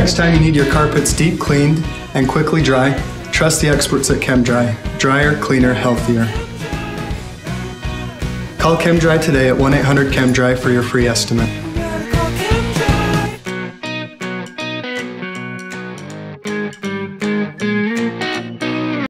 next time you need your carpets deep cleaned and quickly dry, trust the experts at ChemDry. Drier, cleaner, healthier. Call ChemDry today at 1-800-ChemDry for your free estimate.